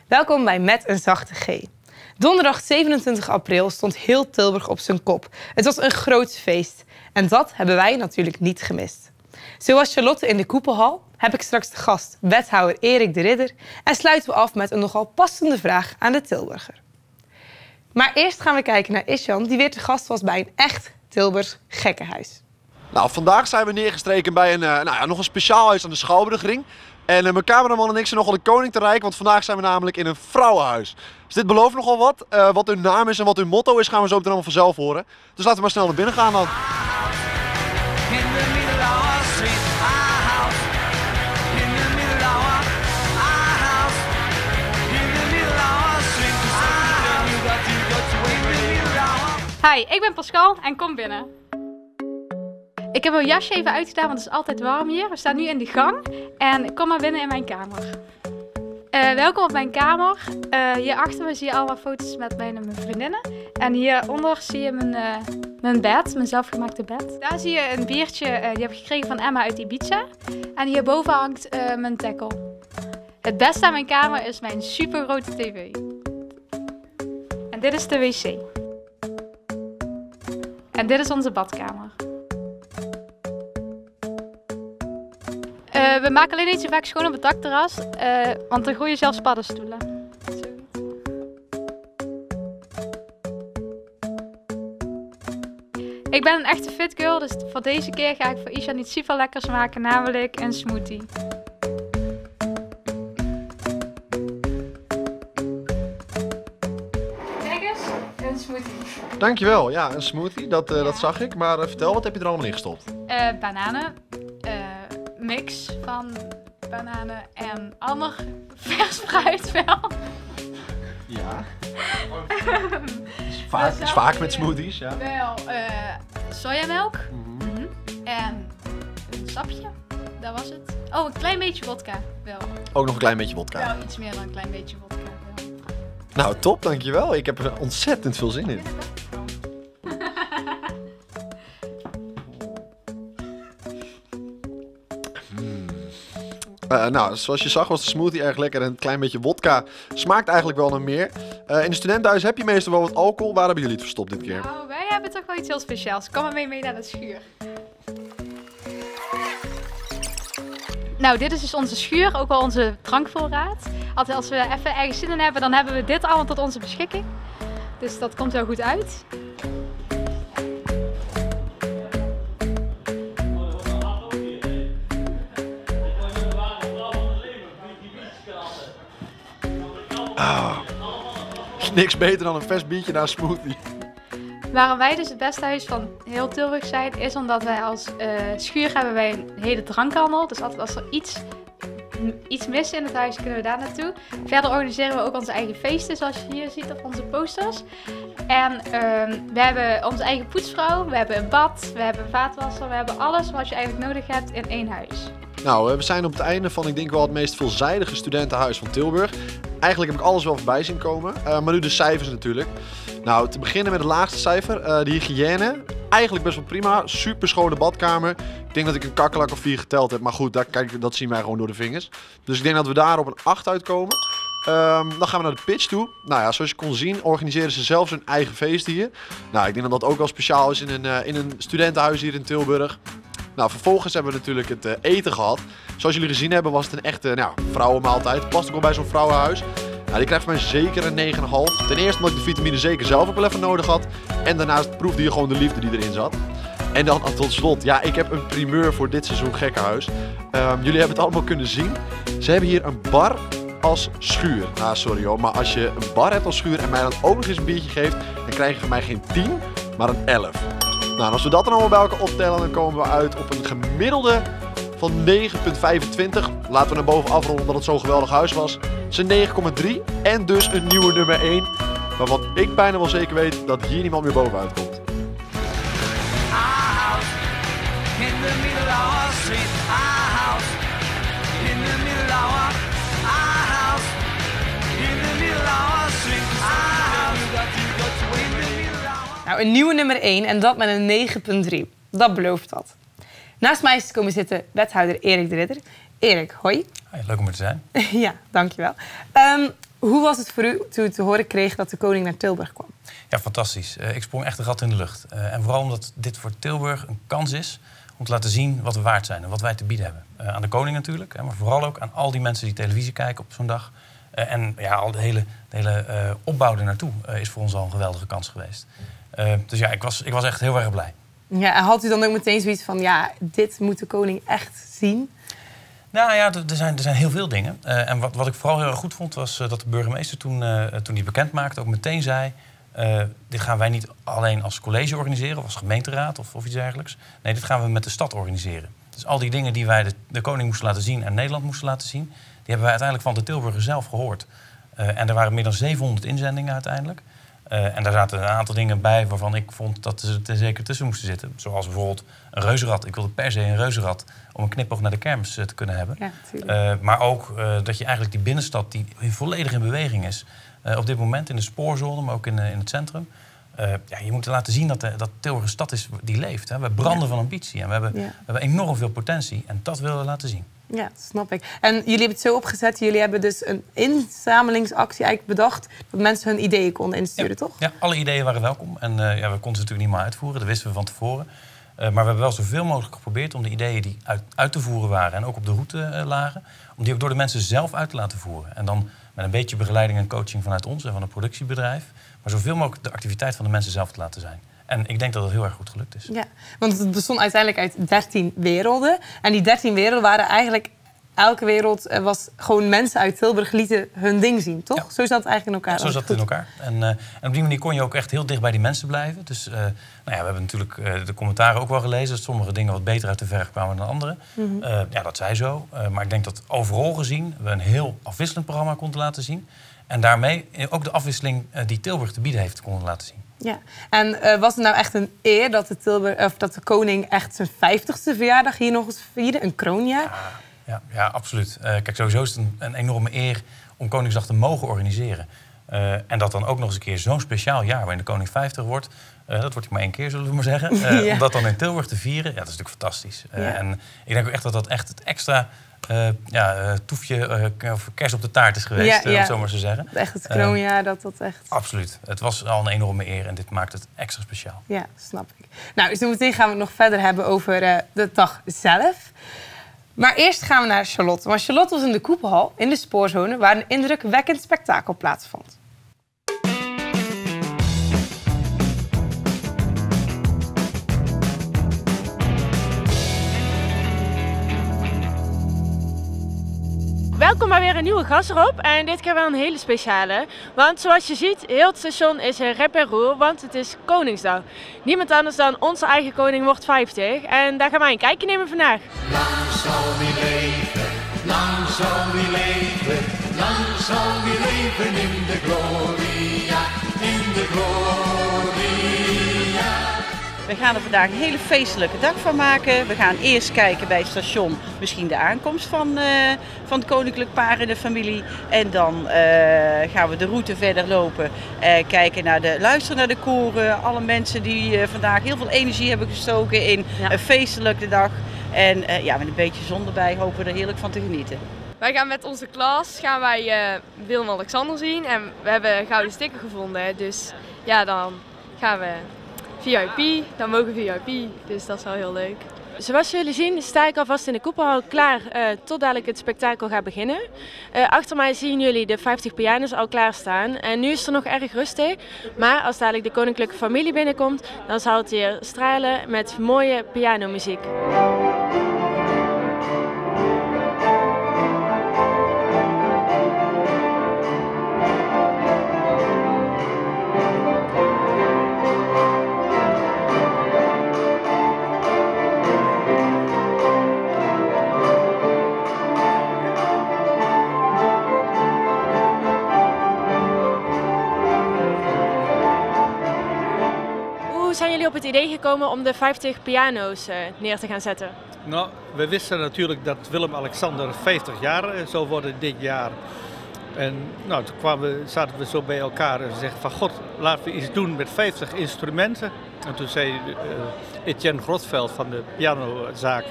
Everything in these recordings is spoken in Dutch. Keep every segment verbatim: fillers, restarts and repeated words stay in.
Welkom bij Met een Zachte G. Donderdag zevenentwintig april stond heel Tilburg op zijn kop. Het was een groot feest en dat hebben wij natuurlijk niet gemist. Zoals Charlotte in de Koepelhal heb ik straks de gast wethouder Erik de Ridder en sluiten we af met een nogal passende vraag aan de Tilburger. Maar eerst gaan we kijken naar Ishan, die weer te gast was bij een echt Tilburgs gekkenhuis. Nou, vandaag zijn we neergestreken bij een, uh, nou ja, nog een speciaal huis aan de Schouwburgring. En uh, mijn cameraman en ik zijn nogal de koning te rijk, want vandaag zijn we namelijk in een vrouwenhuis. Dus dit belooft nogal wat. Uh, wat hun naam is en wat hun motto is, gaan we zo meteen allemaal vanzelf horen. Dus laten we maar snel naar binnen gaan dan. Hi, ik ben Pascal en kom binnen. Ik heb mijn jasje even uitgedaan, want het is altijd warm hier. We staan nu in de gang en kom maar binnen in mijn kamer. Uh, welkom op mijn kamer. Uh, hier achter me zie je allemaal foto's met mij en mijn vriendinnen. En hieronder zie je mijn, uh, mijn bed, mijn zelfgemaakte bed. Daar zie je een biertje, uh, die heb ik gekregen van Emma uit Ibiza. En hierboven hangt uh, mijn tackle. Het beste aan mijn kamer is mijn supergrote tv. En dit is de wc. En dit is onze badkamer. Uh, we maken alleen niet zo vaak schoon op het dakterras, uh, want dan groeien zelfs paddenstoelen. Ik ben een echte fit girl, dus voor deze keer ga ik voor Ishan iets super lekkers maken, namelijk een smoothie. Kijk eens, een smoothie. Dankjewel, ja, een smoothie, dat, uh, ja. dat zag ik. Maar uh, vertel, wat heb je er allemaal in gestopt? Uh, bananen. Uh, mix van bananen en ander vers fruit wel. Ja. is, vaak, is vaak met smoothies, ja. Wel uh, sojamelk mm-hmm. mm-hmm. en een sapje, dat was het. Oh, een klein beetje vodka wel. Ook nog een klein beetje vodka? Wel, iets meer dan een klein beetje vodka wel. Nou, top, dankjewel. Ik heb er ontzettend veel zin in. Uh, nou, zoals je zag was de smoothie erg lekker en een klein beetje wodka smaakt eigenlijk wel naar meer. Uh, in de studentenhuis heb je meestal wel wat alcohol. Waar hebben jullie het verstopt dit keer? Nou, wij hebben toch wel iets heel speciaals. Kom maar mee, mee naar de schuur. Nou, dit is dus onze schuur, ook wel onze drankvoorraad. Altijd als we even ergens zin in hebben, dan hebben we dit allemaal tot onze beschikking. Dus dat komt wel goed uit. Ah, niks beter dan een vers biertje na een smoothie. Waarom wij dus het beste huis van heel Tilburg zijn, is omdat wij als uh, schuur hebben wij een hele drankhandel. Dus altijd als er iets, iets mis in het huis, kunnen we daar naartoe. Verder organiseren we ook onze eigen feesten, zoals je hier ziet op onze posters. En uh, we hebben onze eigen poetsvrouw, we hebben een bad, we hebben een vaatwasser, we hebben alles wat je eigenlijk nodig hebt in één huis. Nou, we zijn op het einde van, ik denk wel, het meest veelzijdige studentenhuis van Tilburg. Eigenlijk heb ik alles wel voorbij zien komen, uh, maar nu de cijfers natuurlijk. Nou, te beginnen met het laagste cijfer, uh, de hygiëne. Eigenlijk best wel prima, super schone badkamer. Ik denk dat ik een kakkelak of vier geteld heb, maar goed, dat, kijk, dat zien wij gewoon door de vingers. Dus ik denk dat we daar op een acht uitkomen. Um, dan gaan we naar de pitch toe. Nou ja, zoals je kon zien, organiseren ze zelfs hun eigen feest hier. Nou, ik denk dat dat ook wel speciaal is in een, uh, in een studentenhuis hier in Tilburg. Nou, vervolgens hebben we natuurlijk het uh, eten gehad. Zoals jullie gezien hebben was het een echte nou, vrouwenmaaltijd. Past ook wel bij zo'n vrouwenhuis. Nou, die krijgt van mij zeker een negen komma vijf. Ten eerste omdat ik de vitamine zeker zelf ook wel even nodig had. En daarnaast proefde je gewoon de liefde die erin zat. En dan tot slot, ja, ik heb een primeur voor dit seizoen gekkenhuis. Um, jullie hebben het allemaal kunnen zien. Ze hebben hier een bar als schuur. Nou, sorry hoor, maar als je een bar hebt als schuur en mij dan ook nog eens een biertje geeft, dan krijg je van mij geen tien, maar een elf. Nou, en als we dat dan allemaal bij elkaar optellen, dan komen we uit op een gemiddelde van negen komma vijfentwintig. Laten we naar boven afronden omdat het zo'n geweldig huis was. Het is een negen komma drie en dus een nieuwe nummer één. Waarvan ik bijna wel zeker weet dat hier niemand meer bovenuit komt. Nou, een nieuwe nummer één en dat met een negen komma drie. Dat belooft wat. Naast mij is komen zitten wethouder Erik de Ridder. Erik, hoi. Hey, leuk om er te zijn. Ja, dankjewel. Um, Hoe was het voor u toen u te horen kreeg dat de koning naar Tilburg kwam? Ja, fantastisch. Uh, ik sprong echt een gat in de lucht. Uh, en vooral omdat dit voor Tilburg een kans is om te laten zien wat we waard zijn en wat wij te bieden hebben. Uh, aan de koning natuurlijk, hè, maar vooral ook aan al die mensen die televisie kijken op zo'n dag. Uh, en ja, al de hele, de hele uh, opbouw ernaartoe uh, is voor ons al een geweldige kans geweest. Uh, dus ja, ik was, ik was echt heel erg blij. Ja, en had u dan ook meteen zoiets van, ja, dit moet de koning echt zien? Nou ja, er zijn, er zijn heel veel dingen. Uh, en wat, wat ik vooral heel erg goed vond, was uh, dat de burgemeester toen, uh, toen hij bekend maakte ook meteen zei... Uh, dit gaan wij niet alleen als college organiseren of als gemeenteraad of, of iets dergelijks. Nee, dit gaan we met de stad organiseren. Dus al die dingen die wij de, de koning moesten laten zien en Nederland moesten laten zien... die hebben wij uiteindelijk van de Tilburgers zelf gehoord. Uh, en er waren meer dan zevenhonderd inzendingen uiteindelijk. Uh, en daar zaten een aantal dingen bij waarvan ik vond dat ze er zeker tussen moesten zitten. Zoals bijvoorbeeld een reuzenrad. Ik wilde per se een reuzenrad om een knipoog naar de kermis uh, te kunnen hebben. Ja, uh, maar ook uh, dat je eigenlijk die binnenstad die volledig in beweging is... Uh, op dit moment in de spoorzone, maar ook in, uh, in het centrum. Uh, ja, je moet laten zien dat, de, dat Tilburg een stad is die leeft. Hè. We branden ja. van ambitie en we hebben, ja. we hebben enorm veel potentie. En dat willen we laten zien. Ja, dat snap ik. En jullie hebben het zo opgezet. Jullie hebben dus een inzamelingsactie eigenlijk bedacht... dat mensen hun ideeën konden insturen, ja. toch? Ja, alle ideeën waren welkom. En uh, ja, we konden ze natuurlijk niet meer uitvoeren. Dat wisten we van tevoren. Uh, maar we hebben wel zoveel mogelijk geprobeerd om de ideeën die uit, uit te voeren waren... en ook op de route uh, lagen, om die ook door de mensen zelf uit te laten voeren. En dan met een beetje begeleiding en coaching vanuit ons en van een productiebedrijf... maar zoveel mogelijk de activiteit van de mensen zelf te laten zijn. En ik denk dat het heel erg goed gelukt is. Ja, want het bestond uiteindelijk uit dertien werelden. En die dertien werelden waren eigenlijk... Elke wereld was gewoon mensen uit Tilburg lieten hun ding zien, toch? Ja. Zo zat het eigenlijk in elkaar. Ja, zo zat het in elkaar. En, uh, en op die manier kon je ook echt heel dicht bij die mensen blijven. Dus uh, nou ja, we hebben natuurlijk uh, de commentaren ook wel gelezen... dat sommige dingen wat beter uit de verf kwamen dan andere. Mm-hmm. uh, ja, dat zij zo. Uh, maar ik denk dat overal gezien we een heel afwisselend programma konden laten zien. En daarmee ook de afwisseling uh, die Tilburg te bieden heeft konden laten zien. Ja, en uh, was het nou echt een eer dat de, Tilburg, of dat de koning echt zijn vijftigste verjaardag hier nog eens vierde? Een kroonjaar? Ja. Ja, ja, absoluut. Uh, kijk, sowieso is het een, een enorme eer om Koningsdag te mogen organiseren. Uh, en dat dan ook nog eens een keer zo'n speciaal jaar waarin de koning vijftig wordt. Uh, dat wordt maar één keer, zullen we maar zeggen. Uh, ja. Om dat dan in Tilburg te vieren, ja, dat is natuurlijk fantastisch. Uh, ja. En ik denk ook echt dat dat echt het extra uh, ja, uh, toefje uh, of kers op de taart is geweest, ja, ja. Uh, om het zo maar te zeggen. Echt het kroonjaar, uh, dat dat echt... Absoluut. Het was al een enorme eer en dit maakt het extra speciaal. Ja, snap ik. Nou, zo meteen gaan we het nog verder hebben over uh, de dag zelf. Maar eerst gaan we naar Charlotte. Want Charlotte was in de Koepelhal, in de spoorzone... waar een indrukwekkend spektakel plaatsvond. Welkom bij weer een nieuwe gast erop. En dit keer wel een hele speciale. Want zoals je ziet, heel het station is in rep en roer, want het is Koningsdag. Niemand anders dan onze eigen koning wordt vijftig. En daar gaan wij een kijkje nemen vandaag. Lang zal die leven, lang zal die leven, lang zal die leven in de gloria, in de gloria. We gaan er vandaag een hele feestelijke dag van maken. We gaan eerst kijken bij het station misschien de aankomst van, uh, van het koninklijk paar en de familie. En dan uh, gaan we de route verder lopen. Uh, kijken naar de, luisteren naar de koren. Alle mensen die uh, vandaag heel veel energie hebben gestoken in ja. een feestelijke dag. En uh, ja, met een beetje zon erbij hopen we er heerlijk van te genieten. Wij gaan met onze klas gaan wij uh, Willem-Alexander zien. En we hebben een gouden sticker gevonden. Hè. Dus ja, dan gaan we... V I P, dan mogen V I P, dus dat is wel heel leuk. Zoals jullie zien sta ik alvast in de Koepelhal klaar uh, tot dadelijk het spektakel gaat beginnen. Uh, achter mij zien jullie de vijftig pianos al klaarstaan en nu is het er nog erg rustig. Maar als dadelijk de koninklijke familie binnenkomt, dan zal het hier stralen met mooie pianomuziek. Zijn jullie op het idee gekomen om de vijftig piano's uh, neer te gaan zetten? Nou, we wisten natuurlijk dat Willem-Alexander vijftig jaar zou worden dit jaar. En nou, toen kwamen we, zaten we zo bij elkaar en zeiden van god, laten we iets doen met vijftig instrumenten. En toen zei uh, Etienne Grotveld van de pianozaak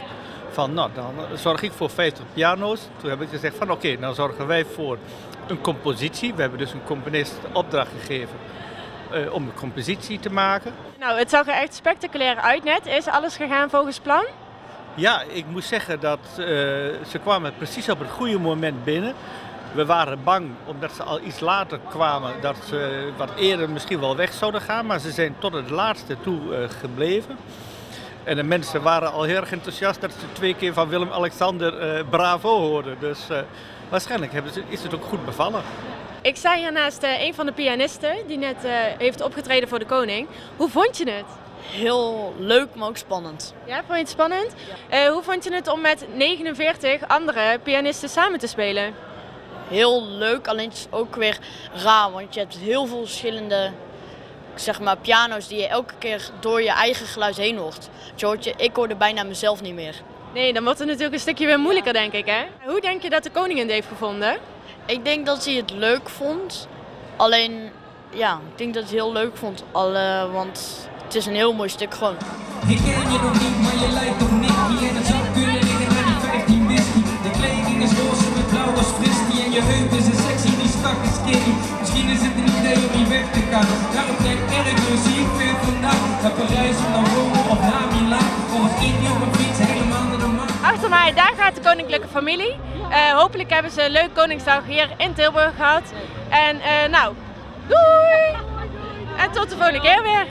van nou, dan zorg ik voor vijftig piano's. Toen heb ik gezegd van oké, okay, dan zorgen wij voor een compositie. We hebben dus een componist de opdracht gegeven uh, om een compositie te maken. Nou, het zag er echt spectaculair uit net. Is alles gegaan volgens plan? Ja, ik moet zeggen dat uh, ze kwamen precies op het goede moment binnen. We waren bang, omdat ze al iets later kwamen, dat ze wat eerder misschien wel weg zouden gaan. Maar ze zijn tot het laatste toe uh, gebleven. En de mensen waren al heel erg enthousiast dat ze twee keer van Willem-Alexander uh, bravo hoorden. Dus uh, waarschijnlijk hebben ze, is het ook goed bevallen. Ik sta hier naast uh, een van de pianisten die net uh, heeft opgetreden voor de koning. Hoe vond je het? Heel leuk, maar ook spannend. Ja, vond je het spannend? Uh, hoe vond je het om met negenenveertig andere pianisten samen te spelen? Heel leuk, alleen het is ook weer raar, want je hebt heel veel verschillende zeg maar, piano's die je elke keer door je eigen geluid heen hoort. Je hoort je, ik hoorde bijna mezelf niet meer. Nee, dan wordt het natuurlijk een stukje weer moeilijker, denk ik, hè? Hoe denk je dat de koning het heeft gevonden? Ik denk dat hij het leuk vond. Alleen, ja, ik denk dat hij het heel leuk vond. Al, uh, want het is een heel mooi stuk gewoon. Ik ken je nog niet, maar je lijkt op Nicky. En het zou kunnen liggen naar die vijftien whisky. De kleding is roze met blauw als fristie. En je heupen zijn sexy, die stak is skinny. Misschien is het een idee om hier weg te gaan. Daarom denk ik, dus hier ver vandaan. Naar Parijs of naar Rome of naar Milaan. Of als India op een fiets helemaal naar de maan. Achter mij, daar gaat de koninklijke familie. Uh, hopelijk hebben ze een leuk Koningsdag hier in Tilburg gehad. En uh, nou, doei! En tot de volgende keer weer.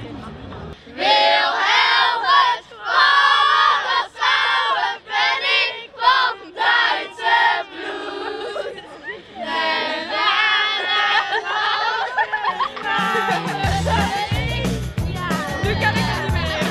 Wilhelmus van der Sauer ben ik van Duitse bloed. Na, na, na, Nu kan ik het niet meer.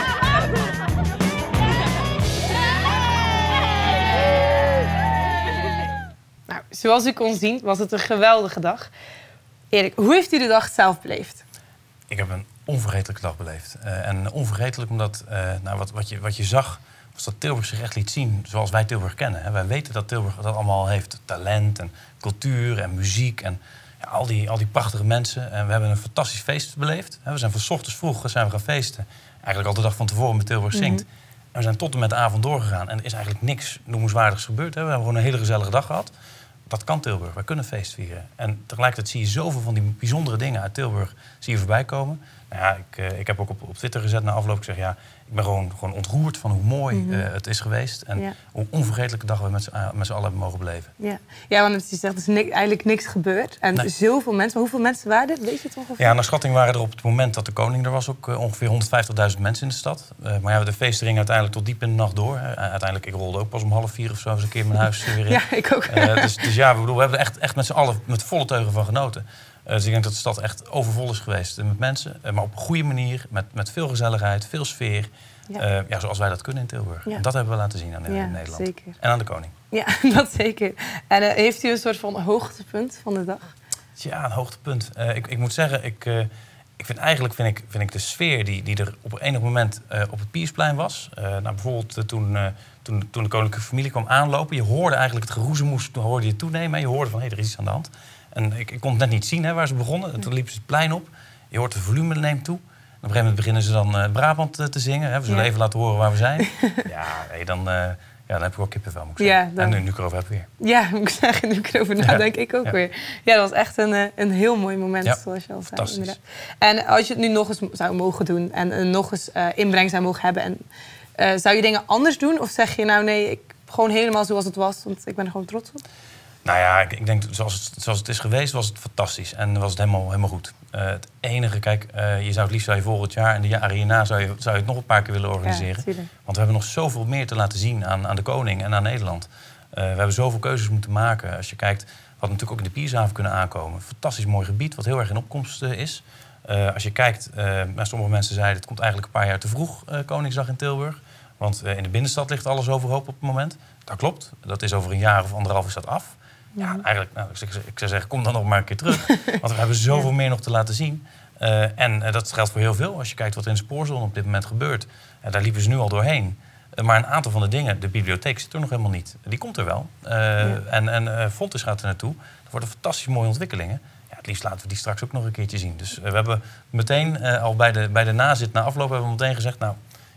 Nou, zoals u kon zien was het een geweldige dag. Erik, hoe heeft u de dag zelf beleefd? Ik heb een onvergetelijke dag beleefd. Uh, en onvergetelijk omdat uh, nou, wat, wat, je, wat je zag, was dat Tilburg zich echt liet zien zoals wij Tilburg kennen. Hè. Wij weten dat Tilburg dat allemaal heeft. Talent en cultuur en muziek en ja, al, die, al die prachtige mensen. En we hebben een fantastisch feest beleefd. Hè. We zijn van 's ochtends vroeg zijn we gaan feesten. Eigenlijk al de dag van tevoren met Tilburg zingt. Mm-hmm. En we zijn tot en met de avond doorgegaan. En er is eigenlijk niks noemenswaardigs gebeurd. Hè. We hebben gewoon een hele gezellige dag gehad. Dat kan Tilburg. Wij kunnen feest vieren. En tegelijkertijd zie je zoveel van die bijzondere dingen uit Tilburg zie je voorbij komen. Nou ja, ik, uh, ik heb ook op, op Twitter gezet na afloop. Ik zeg ja, ik ben gewoon, gewoon ontroerd van hoe mooi mm-hmm. uh, het is geweest. En ja. hoe onvergetelijke dag we met z'n uh, allen hebben mogen beleven. Ja, ja want je zegt, er is ni- eigenlijk niks gebeurd. En nee. zoveel mensen. Maar hoeveel mensen waren er? Weet je het ongeveer? Ja, naar schatting waren er op het moment dat de koning er was ook uh, ongeveer honderdvijftigduizend mensen in de stad. Uh, maar ja, de feesten gingen uiteindelijk tot diep in de nacht door. Uh, uiteindelijk, ik rolde ook pas om half vier of zo eens een keer mijn huis weer in. Ja, ik ook. Uh, dus, dus ja, we, bedoel, we hebben er echt, echt met z'n allen met volle teugen van genoten. Uh, dus ik denk dat de stad echt overvol is geweest uh, met mensen. Uh, maar op een goede manier, met, met veel gezelligheid, veel sfeer. Ja. Uh, ja, zoals wij dat kunnen in Tilburg. Ja. En dat hebben we laten zien aan ja, Nederland. Zeker. En aan de koning. Ja, dat zeker. En uh, heeft u een soort van hoogtepunt van de dag? Ja, een hoogtepunt. Uh, ik, ik moet zeggen, ik, uh, ik vind eigenlijk vind ik, vind ik de sfeer die, die er op enig moment uh, op het Piersplein was. Uh, nou, bijvoorbeeld uh, toen, uh, toen, toen de koninklijke familie kwam aanlopen. Je hoorde eigenlijk het geroezemoes, toen hoorde je toenemen. Je hoorde van, hé, hey, er is iets aan de hand. En ik, ik kon het net niet zien hè, waar ze begonnen. Toen liepen ze het plein op. Je hoort het volume neemt toe. Op een gegeven moment beginnen ze dan uh, Brabant uh, te zingen. Hè. We zullen ja. even laten horen waar we zijn. ja, hey, dan, uh, ja, dan heb ik ook kippenvel, moet ik zeggen. Ja, dan... En nu, nu ik erover heb weer. Ja, moet ik zeggen, nu ik erover nadenk, ja. ik ook ja. weer. Ja, dat was echt een, uh, een heel mooi moment, ja. zoals je al zei. Inderdaad. En als je het nu nog eens zou mogen doen en uh, nog eens uh, inbreng zou mogen hebben... En, uh, zou je dingen anders doen? Of zeg je nou nee, ik, gewoon helemaal zoals het was, want ik ben er gewoon trots op? Nou ja, ik, ik denk zoals het, zoals het is geweest, was het fantastisch. En was het helemaal, helemaal goed. Uh, het enige, kijk, uh, je zou het liefst zou je volgend jaar en de jaren hierna zou je, zou je het nog een paar keer willen organiseren. Ja, want we hebben nog zoveel meer te laten zien aan, aan de koning en aan Nederland. Uh, we hebben zoveel keuzes moeten maken. Als je kijkt, wat natuurlijk ook in de Piershaven kunnen aankomen. Fantastisch mooi gebied, wat heel erg in opkomst uh, is. Uh, als je kijkt, uh, nou, sommige mensen zeiden het komt eigenlijk een paar jaar te vroeg, uh, Koningsdag in Tilburg. Want uh, in de binnenstad ligt alles overhoop op het moment. Dat klopt, dat is over een jaar of anderhalf is dat af. Ja, eigenlijk, nou, ik, ik zou zeggen, kom dan nog maar een keer terug. Want we hebben zoveel ja. meer nog te laten zien. Uh, en uh, dat geldt voor heel veel. Als je kijkt wat er in de spoorzone op dit moment gebeurt. Uh, daar liepen ze nu al doorheen. Uh, maar een aantal van de dingen, de bibliotheek zit er nog helemaal niet. Die komt er wel. Uh, ja. En, en uh, Fontes gaat er naartoe. Dat worden fantastisch mooie ontwikkelingen. Ja, het liefst laten we die straks ook nog een keertje zien. Dus uh, we hebben meteen, uh, al bij de, bij de nazit na afloop, hebben we meteen gezegd... nou,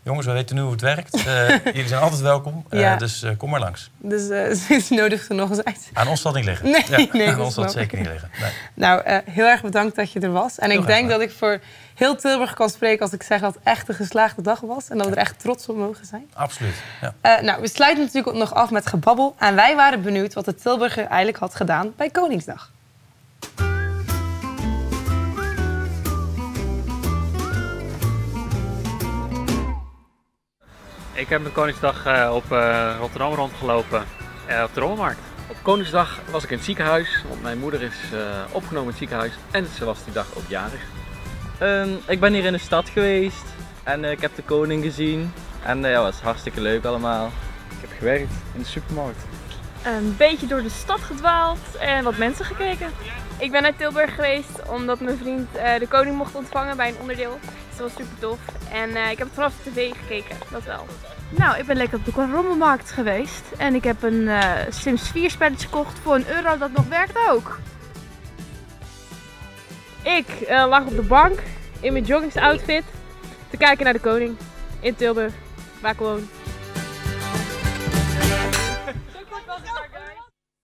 Jongens, we weten nu hoe het werkt. Uh, jullie zijn altijd welkom, uh, ja. dus uh, kom maar langs. Dus uh, ze nodigt er nog eens uit. Aan ons zal het niet liggen. Nee, ja, nee, aan ons zal het zeker niet liggen. Nee. Nou, uh, heel erg bedankt dat je er was. En heel ik denk gedaan. dat ik voor heel Tilburg kan spreken als ik zeg dat het echt een geslaagde dag was. En dat we er echt trots op mogen zijn. Absoluut. Ja. Uh, nou, we sluiten natuurlijk nog af met gebabbel. En wij waren benieuwd wat de Tilburger eigenlijk had gedaan bij Koningsdag. Ik heb met Koningsdag uh, op uh, Rotterdam rondgelopen, uh, op de Rommelmarkt. Op Koningsdag was ik in het ziekenhuis, want mijn moeder is uh, opgenomen in het ziekenhuis en ze was die dag ook jarig. Um, ik ben hier in de stad geweest en uh, ik heb de koning gezien en uh, ja, het was hartstikke leuk allemaal. Ik heb gewerkt in de supermarkt. Een beetje door de stad gedwaald en wat mensen gekeken. Ik ben naar Tilburg geweest omdat mijn vriend uh, de koning mocht ontvangen bij een onderdeel. Dus dat was super tof. En uh, ik heb het vanaf de tv gekeken, dat wel. Nou, ik ben lekker op de Rommelmarkt geweest. En ik heb een uh, Sims vier spelletje gekocht voor een euro dat nog werkt ook. Ik uh, lag op de bank in mijn joggingsoutfit te kijken naar de koning in Tilburg, waar ik woon.